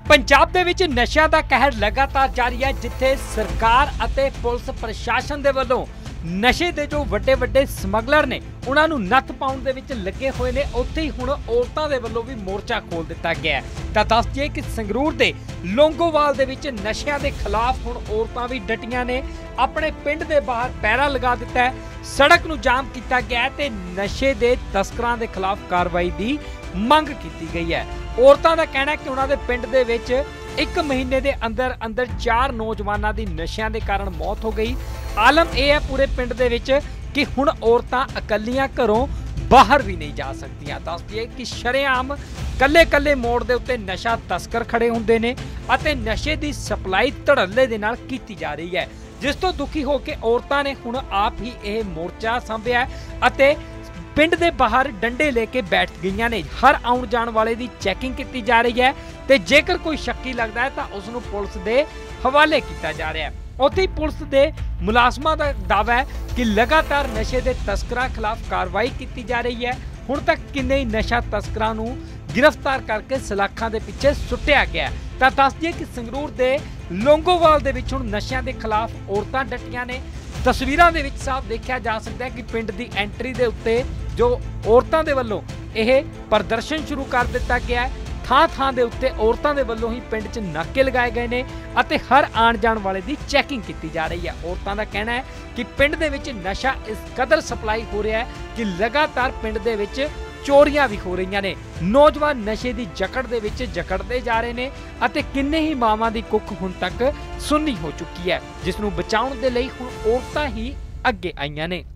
पंजाब दे विच नशिਆਂ ਦਾ कहर लगातार जारी है, जिथे सरकार अते पुलिस प्रशासन दे वल्लों नशे दे जो वड्डे वड्डे समगलर ने उन्हां नूं नत्थ पाउण दे विच लगे होए ने, उत्थे ही हुण औरतां दे वल्लों भी मोर्चा खोल दिता गया है। तां दस दईए कि संगरूर दे लोंगोवाल दे विच नशिਆਂ दे खिलाफ हुण औरतां भी डटियां ने, अपने पिंड दे बाहर पैरा लगा दिता है, सड़क नूं जाम किया गया है ते नशे दे तस्करां दे खिलाफ कार्रवाई दी मंग की गई है। औरतां दा कहना है कि उन्हां दे पिंड दे विच एक महीने के अंदर अंदर 4 नौजवानों की नशिਆਂ के कारण मौत हो गई। आलम यह है पूरे पिंड दे विच कि हुण औरतां अकलियां घरों बाहर भी नहीं जा सकदियां। दस दईए कि शरेआम कल्ले कल्ले मोड़ दे उत्ते नशा तस्कर खड़े हुंदे ने अते नशे की सप्लाई धड़ल्ले दे नाल कीती जा रही है, जिस तो दुखी होकर औरतां ने हुण आप ही यह मोर्चा संभिया अते पिंड दे बाहर डंडे लेके बैठ गईयां ने। हर आउण जाण वाले की चैकिंग की जा रही है ते जेकर कोई शक्की लगता है तो उसनूं पुलिस दे हवाले किया जा रहा है। उत्थे ही पुलिस दे मुलाजमां दा दावा है कि लगातार नशे दे तस्करां खिलाफ कार्रवाई की जा रही है। हुण तक किन्ने ही नशा तस्करां नूं गिरफ्तार करके सलाखां दे पिछे सुट्टिया गया। तां दस दईए कि संगरूर दे लोंगोवाल दे विच हुण नशिਆਂ दे खिलाफ औरतां डटियां ने। तस्वीरां दे विच साफ देखा जा सकता है कि पिंड दी एंट्री दे उत्ते जो औरतां दे वल्लों यह प्रदर्शन शुरू कर दिता गया है। ਥਾਂ ਥਾਂ ਦੇ ਉੱਤੇ ਔਰਤਾਂ ਦੇ ਵੱਲੋਂ ਹੀ ਪਿੰਡ 'ਚ ਨਾਕੇ ਲਗਾਏ ਗਏ ਨੇ ਅਤੇ ਹਰ ਆਣ ਜਾਣ ਵਾਲੇ ਦੀ ਚੈਕਿੰਗ ਕੀਤੀ ਜਾ ਰਹੀ ਹੈ। ਔਰਤਾਂ ਦਾ ਕਹਿਣਾ ਹੈ ਕਿ ਪਿੰਡ ਦੇ ਵਿੱਚ ਨਸ਼ਾ ਇਸ ਕਦਰ ਸਪਲਾਈ ਹੋ ਰਿਹਾ ਹੈ ਕਿ ਲਗਾਤਾਰ ਪਿੰਡ ਦੇ ਵਿੱਚ ਚੋਰੀਆਂ ਵੀ ਹੋ ਰਹੀਆਂ ਨੇ। ਨੌਜਵਾਨ ਨਸ਼ੇ ਦੀ ਜਕੜ ਦੇ ਵਿੱਚ ਜਕੜਦੇ ਜਾ ਰਹੇ ਨੇ ਅਤੇ ਕਿੰਨੇ ਹੀ ਮਾਵਾਂ ਦੀ ਕੁੱਖ ਹੁਣ ਤੱਕ ਸੁੰਨੀ ਹੋ ਚੁੱਕੀ ਹੈ, ਜਿਸ ਨੂੰ ਬਚਾਉਣ ਦੇ ਲਈ ਹੁਣ ਔਰਤਾਂ ਹੀ ਅੱਗੇ ਆਈਆਂ ਨੇ।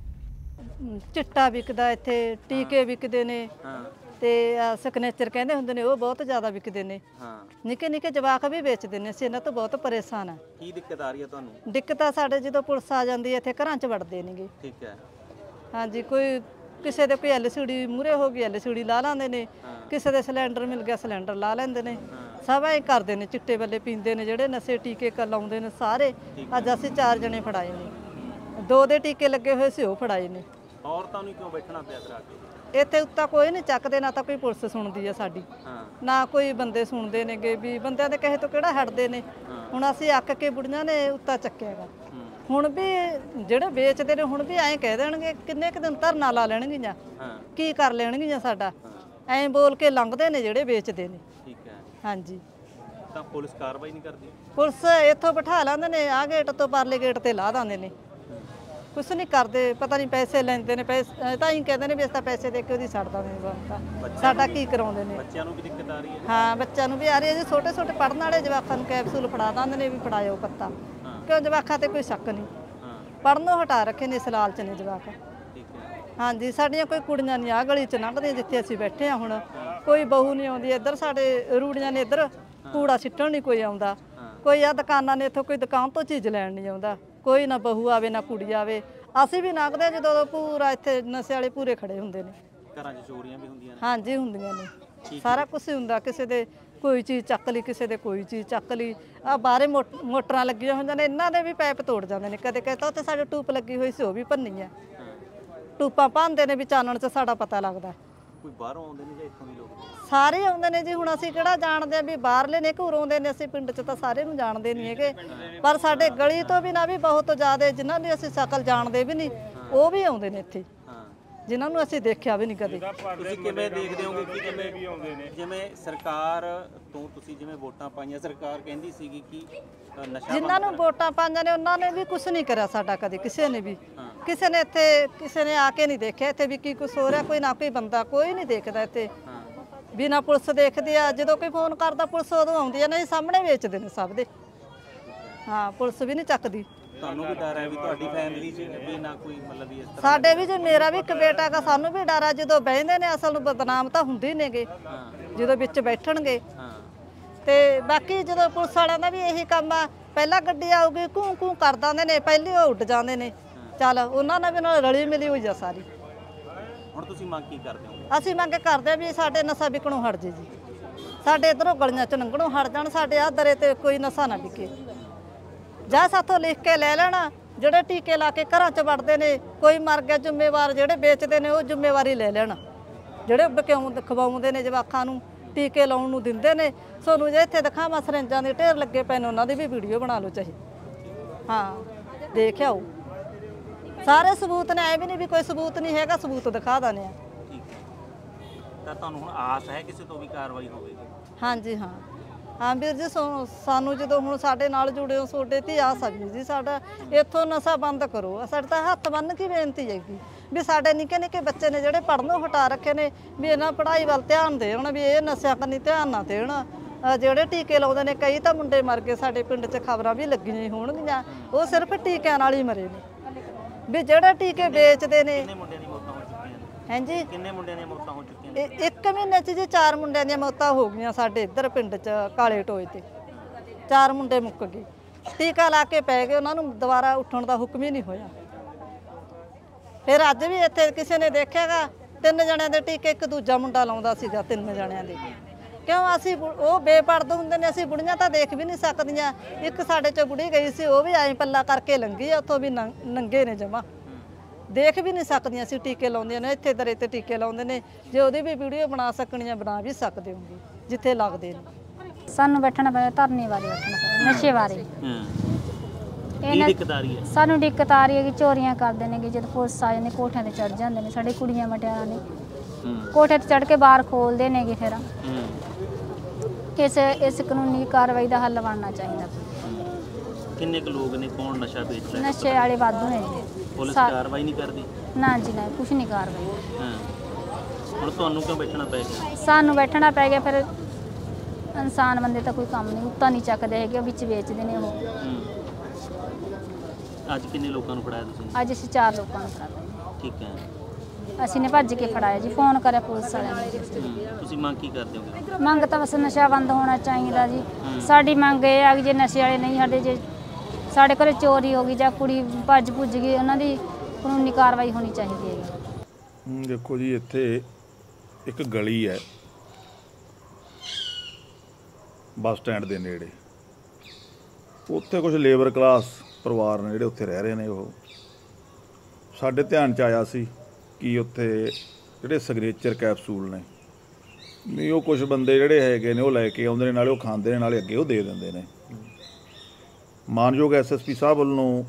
ਚਿੱਟਾ ਵਿਕਦਾ ਇੱਥੇ, ਟੀਕੇ ਵਿਕਦੇ ਨੇ ਤੇ ਸਿਗਨੇਚਰ ਕਹਿੰਦੇ ਹੁੰਦੇ ਨੇ, ਉਹ ਬਹੁਤ ਜ਼ਿਆਦਾ ਵਿਕਦੇ ਨੇ। ਨਿੱਕੇ ਨਿੱਕੇ ਜਵਾਕ ਵੀ ਵੇਚਦੇ ਨੇ। ਅਸੀਂ ਇਹਨਾਂ ਤੋਂ ਬਹੁਤ ਪਰੇਸ਼ਾਨ ਆ। ਕੀ ਦਿੱਕਤ ਆ ਰਹੀ ਹੈ ਤੁਹਾਨੂੰ? ਦਿੱਕਤ ਆ ਸਾਡੇ ਜਦੋਂ ਪੁਲਿਸ ਆ ਜਾਂਦੀ ਹੈ ਇੱਥੇ ਘਰਾਂ 'ਚ ਵੜਦੇ ਨੇਗੇ। ਠੀਕ ਹੈ। ਹਾਂਜੀ, ਕੋਈ ਕਿਸੇ ਦੇ ਕੋਈ ਐਲਸੀਡੀ ਮੂਰੇ ਹੋ ਗਈ, ਐਲਸੀਡੀ ਲਾ ਲੈਂਦੇ ਨੇ। ਕਿਸੇ ਦੇ ਸਿਲੰਡਰ ਮਿਲ ਗਿਆ, ਸਿਲੰਡਰ ਲਾ ਲੈਂਦੇ ਨੇ। ਸਭ ਐਂ ਕਰਦੇ ਨੇ, ਚਿੱਟੇ ਬੱਲੇ ਪੀਂਦੇ ਨੇ, ਜਿਹੜੇ ਨਸ਼ੇ ਟੀਕੇ ਲਾਉਂਦੇ ਨੇ ਸਾਰੇ। ਅੱਜ ਅਸੀਂ 4 ਜਣੇ ਫੜਾਏ ਨੇ, 2 ਦੇ ਟੀਕੇ ਲੱਗੇ ਹੋਏ ਸੀ, ਉਹ ਫੜਾਏ ਨੇ। ਔਰਤਾਂ ਨੂੰ ਕਿਉਂ ਬੈਠਣਾ ਪਿਆ ਕਰਾ ਕੇ? ਇੱਥੇ ਉੱਤਾ ਕੋਈ ਨਹੀਂ ਚੱਕਦੇ, ਨਾ ਤਾਂ ਕੋਈ ਪੁਲਿਸ ਸੁਣਦੀ ਆ ਸਾਡੀ, ਨਾ ਕੋਈ ਬੰਦੇ ਸੁਣਦੇ ਨੇਗੇ। ਵੀ ਬੰਦਿਆਂ ਦੇ ਕਹੇ ਤੋਂ ਕਿਹੜਾ ਹਟਦੇ ਨੇ। ਹੁਣ ਅਸੀਂ ਅੱਕ ਕੇ ਬੁੜੀਆਂ ਨੇ ਉੱਤਾ ਚੱਕਿਆਗਾ। ਹੁਣ ਵੀ ਜਿਹੜੇ ਵੇਚਦੇ ਨੇ ਹੁਣ ਵੀ ਐਂ ਕਹਿ ਦੇਣਗੇ, ਕਿੰਨੇ ਕੁ ਦਿਨ ਧਰਨਾ ਲਾ ਲੈਣਗੀਆਂ, ਕੀ ਕਰ ਲੈਣਗੀਆਂ ਸਾਡਾ। ਐਂ ਬੋਲ ਕੇ ਲੰਘਦੇ ਨੇ ਜਿਹੜੇ ਵੇਚਦੇ ਨੇ। ਠੀਕ ਹੈ। ਹਾਂਜੀ। ਤਾਂ ਪੁਲਿਸ ਕਾਰਵਾਈ ਨਹੀਂ ਕਰਦੀ? ਪੁਲਿਸ ਇੱਥੋਂ ਬਿਠਾ ਲੈਂਦੇ ਨੇ, ਆਹ ਗੇਟ ਤੋਂ ਪਰਲੇ ਗੇਟ ਤੇ ਲਾ ਦਿੰਦੇ ਨੇ। कुछ नहीं करते, पता नहीं पैसे लेंदे ने। पैसे तां ही कहते हैं भी अस पैसे दे के ओहदी छड्ड दांगे, बनता साडा की कराउंदे ने। बच्चों नूं भी दिक्कत आ रही है? हाँ, बच्चों नूं भी आ रही है जी। छोटे छोटे पढ़न वाले जवाकां नूं कैप्सूल फड़ा दिंदे ने भी फड़ाओ पत्ता, क्यों जवाकां ते कोई शक नहीं। पढ़नों हटा रखे ने, इस लालच ने जवाक। हाँ जी, साडियां कोई कुड़ियां नहीं आ गली च लंघदियां जिथे असीं बैठे हाँ। हुण कोई बहू नहीं आउंदी इधर, साडे रूड़ियां ने इधर कूड़ा सिੱਟਣ नहीं कोई आउंदा। कोई आ दुकानां ने, इत्थों कोई दुकान तो चीज़ लैण नहीं आउंदा। कोई ना बहू आवे ना कुड़ी आवे। ਅਸੀਂ ਵੀ ਲੰਘਦੇ ਹਾਂ ਜਦੋਂ ਪੂਰਾ ਇੱਥੇ ਨਸ਼ੇ ਵਾਲੇ ਪੂਰੇ ਖੜੇ ਹੁੰਦੇ ਨੇ। ਘਰਾਂ 'ਚ ਚੋਰੀਆਂ ਵੀ ਹੁੰਦੀਆਂ ਨੇ? ਹਾਂਜੀ, ਹੁੰਦੀਆਂ ਨੇ। ਸਾਰਾ ਕੁਝ ਹੁੰਦਾ। ਕਿਸੇ ਦੇ ਕੋਈ ਚੀਜ਼ ਚੱਕ ਲਈ, ਕਿਸੇ ਦੇ ਕੋਈ ਚੀਜ਼ ਚੱਕ ਲਈ। ਆ ਬਾਹਰੇ ਮੋਟਰਾਂ ਲੱਗੀਆਂ ਹੁੰਦੀਆਂ ਨੇ, ਇਹਨਾਂ ਦੇ ਵੀ ਪਾਈਪ ਤੋੜ ਜਾਂਦੇ ਨੇ। ਕਦੇ ਕਦੇ ਤਾਂ ਉੱਥੇ ਸਾਡੇ ਟੂਪ ਲੱਗੀ ਹੋਈ ਸੀ, ਉਹ ਵੀ ਭੰਨੀ ਹੈ। ਟੂਪਾਂ ਭੰਨਦੇ ਨੇ ਵੀ ਚਾਨਣ 'ਚ ਸਾਡਾ ਪਤਾ ਲੱਗਦਾ। ਕੋਈ ਬਾਹਰੋਂ ਆਉਂਦੇ ਨੇ ਜਾਂ ਇੱਥੋਂ ਦੇ ਲੋਕ? ਸਾਰੇ ਆਉਂਦੇ ਨੇ ਜੀ। ਹੁਣ ਅਸੀਂ ਕਿਹੜਾ ਜਾਣਦੇ ਆ ਵੀ ਬਾਹਰਲੇ ਨੇ ਘੂਰ ਆਉਂਦੇ ਨੇ। ਅਸੀਂ ਪਿੰਡ 'ਚ ਤਾਂ ਸਾਰੇ ਨੂੰ ਜਾਣਦੇ ਨਹੀਂ ਹੈਗੇ, ਪਰ ਸਾਡੇ ਗਲੀ ਤੋਂ ਵੀ ਨਾ ਵੀ ਬਹੁਤ ਜ਼ਿਆਦਾ ਜਿਨ੍ਹਾਂ ਦੀ ਅਸੀਂ ਸ਼ਕਲ ਜਾਣਦੇ ਵੀ ਨਹੀਂ, ਉਹ ਵੀ ਆਉਂਦੇ ਨੇ ਇੱਥੇ, ਜਿਨ੍ਹਾਂ ਨੂੰ ਅਸੀਂ ਦੇਖਿਆ ਵੀ ਨਹੀਂ ਕਦੇ। ਤੁਸੀਂ ਕਿਵੇਂ ਦੇਖਦੇ ਹੋਗੇ ਕਿ ਜਿਵੇਂ ਵੀ ਆਉਂਦੇ ਨੇ, ਜਿਵੇਂ ਸਰਕਾਰ ਤੋਂ ਤੁਸੀਂ ਜਿਵੇਂ ਵੋਟਾਂ ਪਾਈਆਂ, ਸਰਕਾਰ ਕਹਿੰਦੀ ਸੀਗੀ ਕਿ ਨਸ਼ਾ, ਜਿਨ੍ਹਾਂ ਨੂੰ ਵੋਟਾਂ ਪਾਈਆਂ ਨੇ ਉਹਨਾਂ ਨੇ ਵੀ ਕੁਝ ਨਹੀਂ ਕਰਿਆ ਸਾਡਾ ਕਦੇ, ਕਿਸੇ ਨੇ ਵੀ। ਕਿਸੇ ਨੇ ਇੱਥੇ ਕਿਸੇ ਨੇ ਆ ਕੇ ਨਹੀਂ ਦੇਖਿਆ ਇੱਥੇ ਵੀ ਕੀ ਕੁਝ ਹੋ ਰਿਹਾ। ਕੋਈ ਨਾ ਕੋਈ ਬੰਦਾ, ਕੋਈ ਨਹੀਂ ਦੇਖਦਾ ਇੱਥੇ। ਬਿਨਾਂ ਪੁਲਿਸ ਦੇਖਦੀ ਆ, ਜਦੋਂ ਕੋਈ ਫੋਨ ਕਰਦਾ ਪੁਲਿਸ ਉਦੋਂ ਆਉਂਦੀ ਆ, ਨਹੀਂ ਸਾਹਮਣੇ ਵੇਚਦੇ ਨੇ ਸਭ ਦੇ। ਹਾਂ, ਪੁਲਿਸ ਵੀ ਨਹੀਂ ਚੱਕਦੀ। ਤੁਹਾਨੂੰ ਵੀ ਡਰ ਹੈ ਵੀ ਤੁਹਾਡੀ ਫੈਮਿਲੀ 'ਚ ਵੀ ਨਾ ਕੋਈ ਮਤਲਬ ਇਸ ਤਰ੍ਹਾਂ? ਸਾਡੇ ਵੀ, ਜੇ ਮੇਰਾ ਵੀ ਇੱਕ ਬੇਟਾ ਹੈਗਾ, ਸਾਨੂੰ ਵੀ ਡਰ ਆ। ਜਦੋਂ ਬਹਿੰਦੇ ਨੇ ਅਸਲ ਨੂੰ ਬਦਨਾਮ ਤਾਂ ਹੁੰਦੇ ਨੇਗੇ ਜਦੋਂ ਵਿੱਚ ਬੈਠਣਗੇ। ਤੇ ਬਾਕੀ ਜਦੋਂ ਪੁਲਿਸ ਵਾਲਿਆਂ ਦਾ ਵੀ ਇਹੀ ਕੰਮ ਆ, ਪਹਿਲਾਂ ਗੱਡੀ ਆਊਗੀ ਘੂੰ ਘੂੰ ਕਰ ਦਿੰਦੇ ਨੇ, ਪਹਿਲੇ ਉਹ ਉੱਡ ਜਾਂਦੇ ਨੇ। ਚੱਲ ਉਹਨਾਂ ਨਾਲ ਵੀ ਨਾਲ ਰਲੀ ਮਿਲੀ ਹੋਈ ਆ ਸਾਰੀ। ਹੁਣ ਤੁਸੀਂ ਮੰਗ ਕੀ ਕਰਦੇ ਹੋ? ਅਸੀਂ ਮੰਗ ਕਰਦੇ ਵੀ ਸਾਡੇ ਨਸ਼ਾ ਵਿਕਣੋਂ ਹਟ ਜੇ ਜੀ। ਸਾਡੇ ਇੱਧਰੋਂ ਗਲੀਆਂ 'ਚ ਲੰਘਣੋਂ ਹਟ ਜਾਣ। ਸਾਡੇ ਆਹ ਦਰੇ ਤੇ ਕੋਈ ਨਸ਼ਾ ਨਾ ਵਿਕੇ। ਜਾਂ ਸਾਥੋਂ ਲਿਖ ਕੇ ਲੈ ਲੈਣਾ। ਜਿਹੜੇ ਟੀਕੇ ਲਾ ਕੇ ਘਰਾਂ 'ਚ ਵੜਦੇ ਨੇ, ਕੋਈ ਮਰ ਗਿਆ ਜ਼ਿੰਮੇਵਾਰ ਜਿਹੜੇ ਵੇਚਦੇ ਨੇ ਉਹ ਜ਼ਿੰਮੇਵਾਰੀ ਲੈ ਲੈਣ। ਜਿਹੜੇ ਖਵਾਉਂਦੇ ਨੇ ਜਵਾਕਾਂ ਨੂੰ ਟੀਕੇ ਲਾਉਣ ਨੂੰ ਦਿੰਦੇ ਨੇ। ਤੁਹਾਨੂੰ ਜੇ ਇੱਥੇ ਦਿਖਾਵਾਂ ਸਰਿੰਜਾਂ ਦੇ ਢੇਰ ਲੱਗੇ ਪਏ ਨੇ, ਉਹਨਾਂ ਦੀ ਵੀ ਵੀਡੀਓ ਬਣਾ ਲਓ ਚਾਹੇ। ਹਾਂ ਦੇਖ ਆਓ, ਸਾਰੇ ਸਬੂਤ ਨੇ, ਐ ਵੀ ਨਹੀਂ ਵੀ ਕੋਈ ਸਬੂਤ ਨਹੀਂ ਹੈਗਾ, ਸਬੂਤ ਦਿਖਾ ਦਿੰਦੇ ਆ। ਤਾਂ ਤੁਹਾਨੂੰ ਹੁਣ ਆਸ ਹੈ ਕਿਸੇ ਤੋਂ ਵੀ ਕਾਰਵਾਈ ਹੋਵੇਗੀ? ਹਾਂਜੀ ਹਾਂ ਹਾਂ ਵੀਰ ਜੀ, ਸਾਨੂੰ ਜਦੋਂ ਹੁਣ ਸਾਡੇ ਨਾਲ ਜੁੜੇ ਹੋ ਤੁਹਾਡੇ ਤੇ ਆਸ ਆ ਵੀਰ ਜੀ, ਸਾਡਾ ਇੱਥੋਂ ਨਸ਼ਾ ਬੰਦ ਕਰੋ। ਸਾਡੇ ਤਾਂ ਹੱਥ ਬੰਨ੍ਹ ਕੇ ਬੇਨਤੀ ਹੈਗੀ ਵੀ ਸਾਡੇ ਨਿੱਕੇ ਨਿੱਕੇ ਬੱਚੇ ਨੇ ਜਿਹੜੇ ਪੜ੍ਹਨੋਂ ਹਟਾ ਰੱਖੇ ਨੇ, ਵੀ ਇਹਨਾਂ ਪੜ੍ਹਾਈ ਵੱਲ ਧਿਆਨ ਦੇਣ, ਵੀ ਇਹ ਨਸ਼ਿਆਂ ਕੰਨੀ ਧਿਆਨ ਨਾ ਦੇਣ। ਜਿਹੜੇ ਟੀਕੇ ਲਾਉਂਦੇ ਨੇ, ਕਈ ਤਾਂ ਮੁੰਡੇ ਮਰ ਗਏ ਸਾਡੇ ਪਿੰਡ 'ਚ, ਖਬਰਾਂ ਵੀ ਲੱਗੀਆਂ ਹੀ ਹੋਣਗੀਆਂ, ਉਹ ਸਿਰਫ ਟੀਕਿਆਂ ਨਾਲ ਹੀ ਮਰੇ ਨੇ। ਵੀ ਜਿਹੜੇ ਟੀਕੇ ਵੇਚਦੇ ਨੇ। ਕਿੰਨੇ ਮੁੰਡਿਆਂ ਦੀ ਮੌਤਾਂ ਹੋ ਚੁੱਕੀਆਂ ਨੇ? ਹਾਂਜੀ, ਕਿੰਨੇ ਮੁੰਡਿਆਂ ਦੀਆਂ ਮੌਤਾਂ ਹੋ ਚੁੱਕੀਆਂ ਨੇ? ਇੱਕ ਮਹੀਨੇ 'ਚ ਜੀ 4 ਮੁੰਡਿਆਂ ਦੀਆਂ ਮੌਤਾਂ ਹੋ ਗਈਆਂ ਸਾਡੇ ਇੱਧਰ ਪਿੰਡ 'ਚ ਕਾਲੇ ਟੋਏ ਤੇ। 4 ਮੁੰਡੇ ਮੁੱਕ ਗਏ, ਟੀਕਾ ਲਾ ਕੇ ਪੈ ਗਏ, ਉਹਨਾਂ ਨੂੰ ਦੁਬਾਰਾ ਉੱਠਣ ਦਾ ਹੁਕਮ ਹੀ ਨਹੀਂ ਹੋਇਆ। ਫਿਰ ਅੱਜ ਵੀ ਇੱਥੇ ਕਿਸੇ ਨੇ ਦੇਖਿਆਗਾ 3 ਜਣਿਆਂ ਦੇ ਟੀਕੇ, ਇੱਕ ਦੂਜਾ ਮੁੰਡਾ ਲਾਉਂਦਾ ਸੀਗਾ 3 ਜਣਿਆਂ ਦੇ। ਕਿਉਂ? ਅਸੀਂ ਉਹ ਬੇਪਰਦ ਹੁੰਦੇ ਨੇ, ਅਸੀਂ ਬੁੜੀਆਂ ਤਾਂ ਦੇਖ ਵੀ ਨਹੀਂ ਸਕਦੀਆਂ। ਇੱਕ ਸਾਡੇ 'ਚ ਬੁੜੀ ਗਈ ਸੀ, ਉਹ ਵੀ ਐਂ ਪੱਲਾ ਕਰਕੇ ਲੰਘੀ, ਉੱਥੋਂ ਵੀ ਨੰਗੇ ਨੇ ਜਮਾ, ਦੇਖ ਵੀ ਨਹੀਂ ਸਕਦੀਆਂ। ਅਸੀਂ ਟੀਕੇ ਲਾਉਂਦੀਆਂ ਨੇ, ਇੱਥੇ ਦਰੇ ਤੇ ਟੀਕੇ ਲਾਉਂਦੇ ਨੇ। ਜੇ ਉਹਦੀ ਵੀ ਵੀਡੀਓ ਬਣਾ ਸਕਣੀਆਂ, ਬਣਾ ਵੀ ਸਕਦੇ ਹੋਗੇ ਜਿੱਥੇ ਲੱਗਦੇ ਨੇ। ਸਾਨੂੰ ਬੈਠਣਾ ਪੈਂਦਾ, ਧਰਨੇ ਬਾਰੇ ਬੈਠਣਾ ਪੈਂਦਾ, ਨਸ਼ੇ ਬਾਰੇ। ਕੀ ਦਿੱਕਤ ਆ ਰਹੀ ਹੈ? ਸਾਨੂੰ ਦਿੱਕਤ ਆ ਰਹੀ ਹੈ ਕਿ ਚੋਰੀਆਂ ਕਰਦੇ ਨੇ, ਕਿ ਜਦ ਪੁਲਿਸ ਆ ਜਾਂਦੇ ਕੋਠਿਆਂ ਤੇ ਚੜ ਜਾਂਦੇ ਨੇ, ਸਾਡੇ ਕੁੜੀਆਂ ਮਟਿਆਰਾਂ ਨੇ ਕੋਠੇ ਤੇ ਚੜ ਕੇ ਬਾਹਰ ਖੋਲਦੇ ਨੇਗੇ। ਫਿਰ ਇਸ ਕਾਨੂੰਨੀ ਕਾਰਵਾਈ ਦਾ ਹੱਲ ਬਣਨਾ ਚਾਹੀਦਾ। ਕਿੰਨੇ ਕੁ ਲੋਕ ਨੇ, ਕੌਣ ਨਸ਼ਾ ਵੇਚਦਾ? ਨਸ਼ੇ ਵਾਲੇ ਵਾਧੂ ਨੇ। ਪੁਲਿਸ ਕਾਰਵਾਈ ਨਹੀਂ ਕਰਦੀ? ਨਾ ਜੀ ਨਾ, ਕੁਛ ਨਹੀਂ ਕਾਰਵਾਈ। ਹੁਣ ਤੁਹਾਨੂੰ ਕਿਉਂ ਬੈਠਣਾ ਪੈ ਗਿਆ? ਸਾਨੂੰ ਬੈਠਣਾ ਪੈ ਗਿਆ। ਫਿਰ ਇਨਸਾਨ ਬੰਦੇ ਤਾਂ ਕੋਈ ਕੰਮ ਨਹੀਂ, ਉੱਤਾ ਨਹੀਂ ਚੱਕਦੇ ਹੈਗੇ, ਵਿੱਚ ਵੇਚਦੇ ਨੇ ਉਹ। ਅੱਜ ਕਿੰਨੇ ਲੋਕਾਂ ਨੂੰ ਫੜਾਇਆ ਤੁਸੀਂ? ਅੱਜ ਅਸੀਂ 4 ਲੋਕਾਂ ਨੂੰ ਫੜਾਇਆ। ਠੀਕ ਹੈ, ਅਸੀਂ ਨੇ ਭੱਜ ਕੇ ਫੜਾਇਆ ਜੀ, ਫੋਨ ਕਰਿਆ ਪੁਲਿਸ ਵਾਲਿਆਂ ਨੇ। ਤੁਸੀਂ ਮੰਗ ਕੀ ਕਰਦੇ ਹੋ? ਮੰਗ ਤਾਂ ਬਸ ਨਸ਼ਾ ਬੰਦ ਹੋਣਾ ਚਾਹੀਦਾ ਜੀ। ਸਾਡੀ ਮੰਗ ਇਹ ਆ ਕਿ ਜੇ ਨਸ਼ੇ ਵਾਲੇ ਨਹੀਂ ਸਾਡੇ, ਜੇ ਸਾਡੇ ਘਰੇ ਚੋਰੀ ਹੋ ਗਈ ਜਾਂ ਕੁੜੀ ਭੱਜ ਭੁੱਜ ਗਈ, ਉਹਨਾਂ ਦੀ ਕਾਨੂੰਨੀ ਕਾਰਵਾਈ ਹੋਣੀ ਚਾਹੀਦੀ ਹੈ। ਦੇਖੋ ਜੀ, ਇੱਥੇ ਇੱਕ ਗਲੀ ਹੈ ਬੱਸ ਸਟੈਂਡ ਦੇ ਨੇੜੇ, ਉੱਥੇ ਕੁਝ ਲੇਬਰ ਕਲਾਸ ਪਰਿਵਾਰ ਨੇ ਜਿਹੜੇ ਉੱਥੇ ਰਹਿ ਰਹੇ ਨੇ। ਉਹ ਸਾਡੇ ਧਿਆਨ 'ਚ ਆਇਆ ਸੀ ਕਿ ਉੱਥੇ ਜਿਹੜੇ ਸਿਗਨੇਚਰ ਕੈਪਸੂਲ ਨੇ, ਵੀ ਉਹ ਕੁਝ ਬੰਦੇ ਜਿਹੜੇ ਹੈਗੇ ਨੇ ਉਹ ਲੈ ਕੇ ਆਉਂਦੇ ਨੇ, ਨਾਲੇ ਉਹ ਖਾਂਦੇ ਨੇ, ਨਾਲੇ ਅੱਗੇ ਉਹ ਦੇ ਦਿੰਦੇ ਨੇ। ਮਾਨਯੋਗ SSP ਸਾਹਿਬ ਵੱਲੋਂ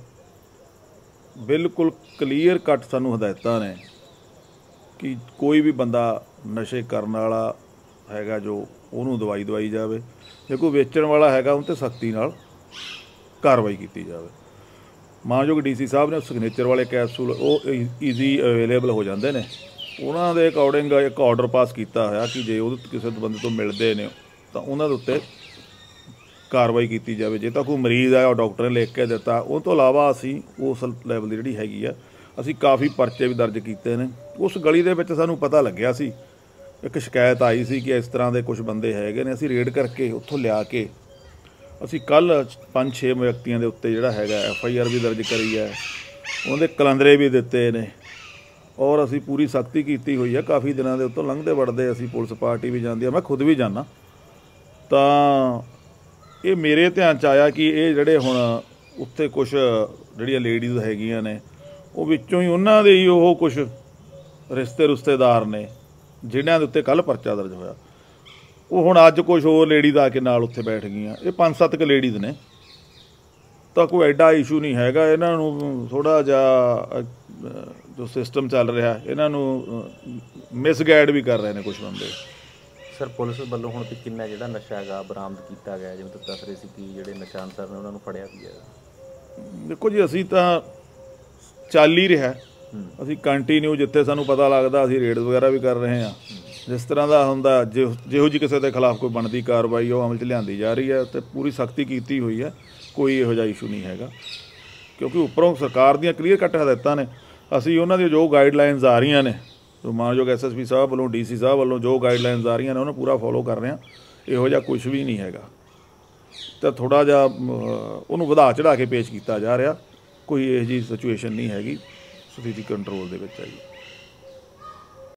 ਬਿਲਕੁਲ ਕਲੀਅਰ ਕੱਟ ਸਾਨੂੰ ਹਦਾਇਤਾਂ ਨੇ ਕਿ ਕੋਈ ਵੀ ਬੰਦਾ ਨਸ਼ੇ ਕਰਨ ਵਾਲਾ ਹੈਗਾ ਜੋ ਉਹਨੂੰ ਦਵਾਈ ਜਾਵੇ, ਜੇ ਕੋਈ ਵੇਚਣ ਵਾਲਾ ਹੈਗਾ ਉਹ 'ਤੇ ਸਖਤੀ ਨਾਲ ਕਾਰਵਾਈ ਕੀਤੀ ਜਾਵੇ। ਮਾਨਯੋਗ DC ਸਾਹਿਬ ਨੇ ਸਿਗਨੇਚਰ ਵਾਲੇ ਕੈਪਸੂਲ ਉਹ ਈਜ਼ੀ ਅਵੇਲੇਬਲ ਹੋ ਜਾਂਦੇ ਨੇ, ਉਹਨਾਂ ਦੇ ਅਕੋਰਡਿੰਗ ਇੱਕ ਆਰਡਰ ਪਾਸ ਕੀਤਾ ਹੋਇਆ ਕਿ ਜੇ ਉਹ ਕਿਸੇ ਬੰਦੇ ਤੋਂ ਮਿਲਦੇ ਨੇ ਤਾਂ ਉਹਨਾਂ ਦੇ ਉੱਤੇ ਕਾਰਵਾਈ ਕੀਤੀ ਜਾਵੇ। ਜੇ ਤਾਂ ਕੋਈ ਮਰੀਜ਼ ਆਇਆ, ਉਹ ਡਾਕਟਰ ਨੇ ਲਿਖ ਕੇ ਦਿੱਤਾ, ਉਹ ਤੋਂ ਇਲਾਵਾ ਅਸੀਂ ਉਸ ਲੈਵਲ ਦੀ ਜਿਹੜੀ ਹੈਗੀ ਆ, ਅਸੀਂ ਕਾਫੀ ਪਰਚੇ ਵੀ ਦਰਜ ਕੀਤੇ ਨੇ। ਉਸ ਗਲੀ ਦੇ ਵਿੱਚ ਸਾਨੂੰ ਪਤਾ ਲੱਗਿਆ ਸੀ, ਇੱਕ ਸ਼ਿਕਾਇਤ ਆਈ ਸੀ ਕਿ ਇਸ ਤਰ੍ਹਾਂ ਦੇ ਕੁਝ ਬੰਦੇ ਹੈਗੇ ਨੇ। ਅਸੀਂ ਰੇਡ ਕਰਕੇ ਉੱਥੋਂ ਲਿਆ ਕੇ ਅਸੀਂ ਕੱਲ੍ਹ 5-6 ਵਿਅਕਤੀਆਂ ਦੇ ਉੱਤੇ ਜਿਹੜਾ ਹੈਗਾ FIR ਵੀ ਦਰਜ ਕਰੀ ਹੈ, ਉਹਦੇ ਕਲੰਦਰੇ ਵੀ ਦਿੱਤੇ ਨੇ, ਔਰ ਅਸੀਂ ਪੂਰੀ ਸਖਤੀ ਕੀਤੀ ਹੋਈ ਹੈ। ਕਾਫੀ ਦਿਨਾਂ ਦੇ ਉੱਤੋਂ ਲੰਘਦੇ ਵੜਦੇ ਅਸੀਂ, ਪੁਲਿਸ ਪਾਰਟੀ ਵੀ ਜਾਂਦੀ ਆ, ਮੈਂ ਖੁਦ ਵੀ ਜਾਂਦਾ। ਤਾਂ ਇਹ ਮੇਰੇ ਧਿਆਨ 'ਚ ਆਇਆ ਕਿ ਇਹ ਜਿਹੜੇ ਹੁਣ ਉੱਥੇ ਕੁਛ ਜਿਹੜੀਆਂ ਲੇਡੀਜ਼ ਹੈਗੀਆਂ ਨੇ, ਉਹ ਵਿੱਚੋਂ ਹੀ ਉਹਨਾਂ ਦੇ ਹੀ ਉਹ ਕੁਛ ਰਿਸ਼ਤੇਦਾਰ ਨੇ ਜਿਨ੍ਹਾਂ ਦੇ ਉੱਤੇ ਕੱਲ੍ਹ ਪਰਚਾ ਦਰਜ ਹੋਇਆ, ਉਹ ਹੁਣ ਅੱਜ ਕੁਛ ਹੋਰ ਲੇਡੀਜ਼ ਆ ਕੇ ਨਾਲ ਉੱਥੇ ਬੈਠ ਗਈਆਂ। ਇਹ 5-7 ਕੁ ਲੇਡੀਜ਼ ਨੇ, ਤਾਂ ਕੋਈ ਐਡਾ ਇਸ਼ੂ ਨਹੀਂ ਹੈਗਾ। ਇਹਨਾਂ ਨੂੰ ਥੋੜ੍ਹਾ ਜਿਹਾ ਜੋ ਸਿਸਟਮ ਚੱਲ ਰਿਹਾ, ਇਹਨਾਂ ਨੂੰ ਮਿਸਗਾਈਡ ਵੀ ਕਰ ਰਹੇ ਨੇ ਕੁਛ ਬੰਦੇ। ਸਰ, ਪੁਲਿਸ ਵੱਲੋਂ ਹੁਣ ਤੱਕ ਕਿੰਨਾ ਜਿਹੜਾ ਨਸ਼ਾ ਹੈਗਾ ਬਰਾਮਦ ਕੀਤਾ ਗਿਆ, ਜਿਵੇਂ ਤੁਸੀਂ ਦੱਸ ਰਹੇ ਸੀ ਕਿ ਜਿਹੜੇ ਨਸ਼ਾ ਅਨਸਰ ਨੇ ਉਹਨਾਂ ਨੂੰ ਫੜਿਆ ਵੀ ਹੈਗਾ? ਦੇਖੋ ਜੀ, ਅਸੀਂ ਤਾਂ ਚੱਲ ਹੀ ਰਿਹਾ, ਅਸੀਂ ਕੰਟੀਨਿਊ ਜਿੱਥੇ ਸਾਨੂੰ ਪਤਾ ਲੱਗਦਾ ਅਸੀਂ ਰੇਡ ਵਗੈਰਾ ਵੀ ਕਰ ਰਹੇ ਹਾਂ। ਜਿਸ ਤਰ੍ਹਾਂ ਦਾ ਹੁੰਦਾ, ਜਿਹੋ ਜਿਹੀ ਕਿਸੇ ਦੇ ਖਿਲਾਫ ਕੋਈ ਬਣਦੀ ਕਾਰਵਾਈ ਉਹ ਅਮਲ 'ਚ ਲਿਆਂਦੀ ਜਾ ਰਹੀ ਹੈ, ਅਤੇ ਪੂਰੀ ਸਖਤੀ ਕੀਤੀ ਹੋਈ ਹੈ। ਕੋਈ ਇਹੋ ਜਿਹਾ ਇਸ਼ੂ ਨਹੀਂ ਹੈਗਾ, ਕਿਉਂਕਿ ਉੱਪਰੋਂ ਸਰਕਾਰ ਦੀਆਂ ਕਲੀਅਰ ਕੱਟ ਹਦਾਇਤਾਂ ਨੇ। ਅਸੀਂ ਉਹਨਾਂ ਦੀਆਂ ਜੋ ਗਾਈਡਲਾਈਨਸ ਆ ਰਹੀਆਂ ਨੇ, ਜੋ ਮਾਨਯੋਗ SSP ਸਾਹਿਬ ਵੱਲੋਂ, DC ਸਾਹਿਬ ਵੱਲੋਂ ਜੋ ਗਾਈਡਲਾਈਨਸ ਆ ਰਹੀਆਂ ਨੇ, ਉਹਨੂੰ ਪੂਰਾ ਫੋਲੋ ਕਰ ਰਹੇ ਹਾਂ। ਇਹੋ ਜਿਹਾ ਕੁਛ ਵੀ ਨਹੀਂ ਹੈਗਾ, ਤਾਂ ਥੋੜ੍ਹਾ ਜਿਹਾ ਉਹਨੂੰ ਵਧਾ ਚੜ੍ਹਾ ਕੇ ਪੇਸ਼ ਕੀਤਾ ਜਾ ਰਿਹਾ। ਕੋਈ ਇਹੋ ਜਿਹੀ ਸਿਚੁਏਸ਼ਨ ਨਹੀਂ ਹੈਗੀ, ਸਥਿਤੀ ਕੰਟਰੋਲ ਦੇ ਵਿੱਚ ਆਈ।